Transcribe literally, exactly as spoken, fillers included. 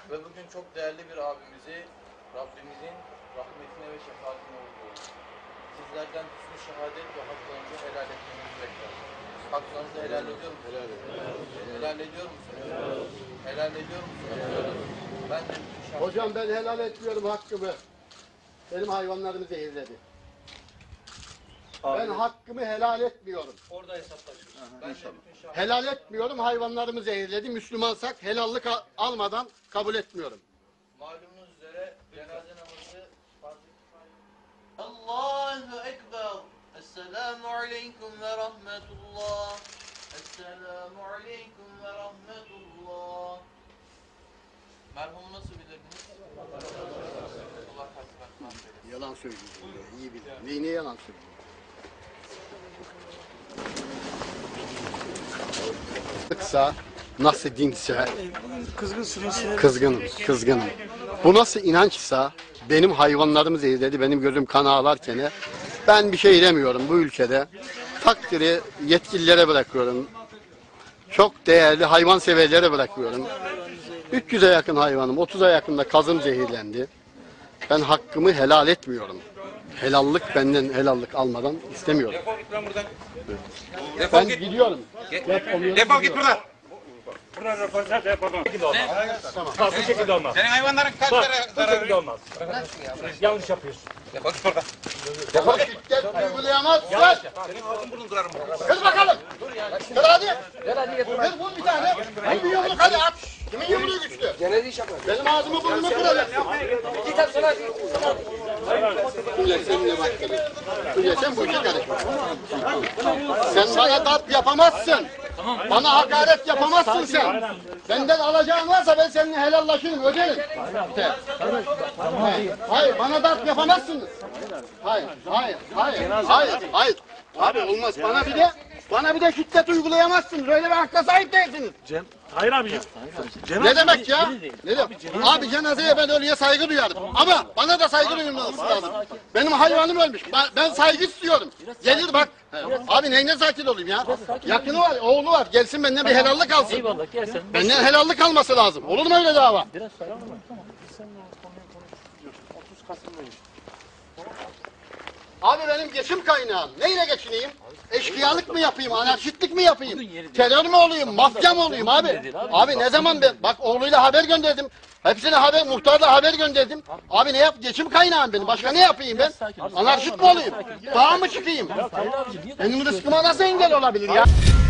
Ve bugün çok değerli bir abimizi Rabbimizin rahmetine ve şefaatine uğurluyoruz. Sizlerden hüsnü şehadet ve haklarınızı helal etmenizi bekliyoruz. Haklarınızı helal ediyor musunuz? Helal ediyor. Helal ediyor musunuz? Helal ediyor musunuz? Ben de bütün Hocam ben helal etmiyorum hakkımı. Benim hayvanlarımı zehirledi. Abi. Ben hakkımı helal etmiyorum. Orada hesaplaşıyoruz. Ben de bütün helal etmiyorum, hayvanlarımı zehirledi. Müslümansak helallik almadan kabul etmiyorum. Malumunuz üzere cenaze namazı farz-ı kifayet. Allahu Ekber. Esselamu Aleyküm ve Rahmetullah. Esselamu Aleyküm ve Rahmetullah. Merhumu nasıl bilirdiniz? Allah kasmet. Yalan söylüyorsun. İyi bilir. Neyine yalan söylüyorsun? Kısa, nasıl dinse, kızgınım, kızgınım. Bu nasıl inançsa, benim hayvanlarım zehirledi, benim gözüm kan ağlarken ben bir şey demiyorum bu ülkede. Takdiri yetkililere bırakıyorum. Çok değerli hayvan severlere bırakıyorum. üç yüze yakın hayvanım, otuza yakında kazım zehirlendi. Ben hakkımı helal etmiyorum. Helallik benden helallik almadan istemiyorum. Defol git lan buradan. Ben Defol git. gidiyorum. Defol git buradan. Buradan röportaj yapalım. Bu şekilde olmaz. Tamam. Bak bu şekilde olmaz. Senin hayvanların kaç Bak lira bu zarar şekilde veriyor? olmaz. Yanlış yapıyorsun. Defol git buradan. Bana şiddet uygulayamazsın. Senin ağzın burnun kırarım. Kır bakalım. Kır hadi. Kır vur bir tane. Vur bir yumruk hadi at. Kimin yumruğu güçlü? Benim ağzımı burnumu kırarım. Kulle seninle bak. Kulle sen bu işe karışma. Sen bana darp yapamazsın. Bana hakaret yapamazsın sen. Benden alacağın varsa ben seninle helallaşırım, öderim. Hayır, hayır, bana darp yapamazsınız. Hayır, hayır, hayır, hayır, hayır. Abi olmaz. Bana bir de bana bir de şiddet uygulayamazsınız. Öyle bir hakka sahip değilsiniz. Hayır abiciğim. Ne demek ya? Ne demek? Abi cenazeye ben ölüye saygı duyarım. Ama bana da saygı duyulması lazım. Benim hayvanım ölmüş. Ben saygı istiyorum. Gelir bak. Abi neyine sakin olayım ya? Yakını var, oğlu var. Gelsin benden bir helallik alsın. Eyvallah gelsin. Benden helallik alması lazım. Olur mu öyle dava? Biraz sonra mı? Tamam. Biz seninle konuyu konuşuyoruz. otuz Kasım'dayız. Abi benim geçim kaynağım. Neyle geçineyim? Eşkıyalık mı yapayım, anarşistlik mi yapayım? Terör mü olayım, mafya mı olayım abi? Abi ne zaman ben, bak oğluyla haber gönderdim. Hepsine haber, muhtarla haber gönderdim. Abi ne yap, geçim kaynağım benim. Başka ne yapayım ben? Anarşist mi olayım? Dağa mı çıkayım? Benim rızkıma nasıl engel olabilir ya?